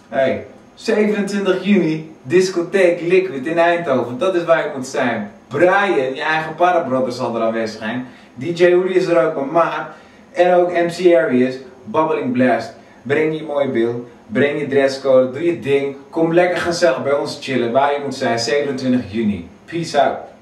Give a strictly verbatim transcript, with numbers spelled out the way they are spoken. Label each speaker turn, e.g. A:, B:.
A: Hey, zevenentwintig juni, discotheek Liquid in Eindhoven. Dat is waar je moet zijn. Brian, je eigen Parabrother zal er aanwezig zijn. D J Hoodie is er ook, mijn maat. En ook M C Arius, Bubbling Blast. Breng je mooie beeld, breng je dresscode, doe je ding. Kom lekker gezellig bij ons chillen, waar je moet zijn, zevenentwintig juni. Peace out.